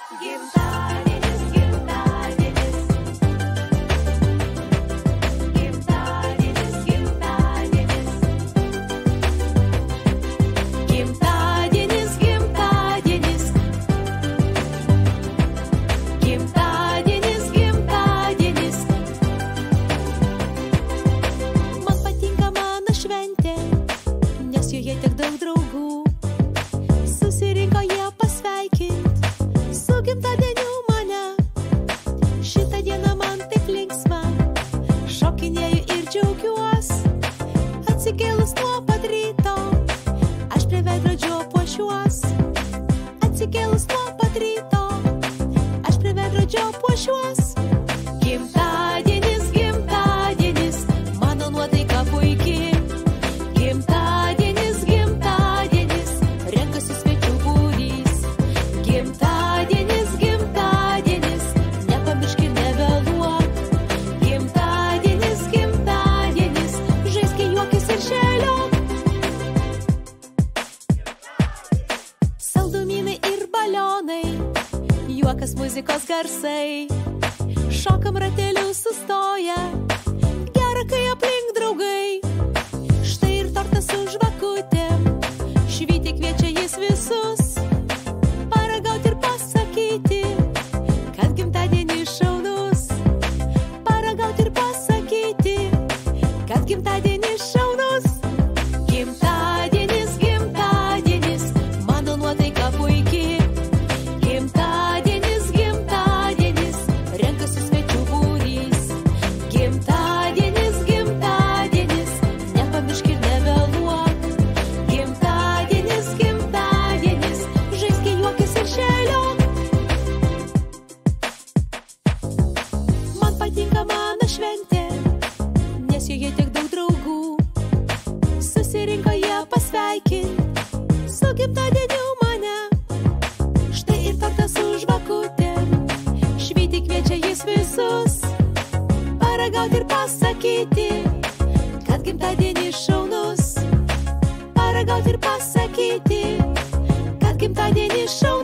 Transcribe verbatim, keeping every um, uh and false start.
Gimtadienis, gimtadienis. Gimtadienis, gimtadienis. Gimtadienis, gimtadienis. Gimtadienis, gimtadienis. Man patinka mano šventė, nes joje tiek daug draugų. Susirinko jie pasveikint su gimtadieniu mane. Šitą dieną man taip linksma, šokinėju ir džiaugiuos. Atsikėlus nuo pat ryto, aš prie veidrodžio puošiuos. Atsikėlus nuo pat ryto, aš prie veidrodžio puošiuos. Gimtadienis, gimtadienis, mano nuotaika puiki. Gimtadienis, gimtadienis, renkasi svečių būrys. Gimtadienis, gimtadienis, nepamiršk ir nevėluok. Gimtadienis, gimtadienis, žaisk, juokis ir šėliok. Saldumynai ir balionai, juokas, muzikos garsai. Šokam rateliu sustoja, gera, kai aplink draugai. Štai ir tortas su žvakutėm, švyti kviečia jis visus. Paragauti ir pasakyti, kad gimtadienis šaunus. Paragauti ir pasakyti, kad gimtadienis šaunus. Gimtadienis, gimtadienis, mano nuotaika puiki. Gimtadienis, gimtadienis, renkasi svečių būrys. Gimtadienis, gimtadienis, nepamiršk ir nevėluok. Gimtadienis, gimtadienis, žaisk, juokis ir šėliok. Man patinka mano šventė, nes joje tiek daug draugų. Susirinko jie pasveikint su gimtadieniu mane. Štai ir tortas su žvakutėm, švyti kviečia jis visus. Paragauti ir pasakyti, kad gimtadienis šaunus. Paragauti ir pasakyti, kad gimtadienis šaunus.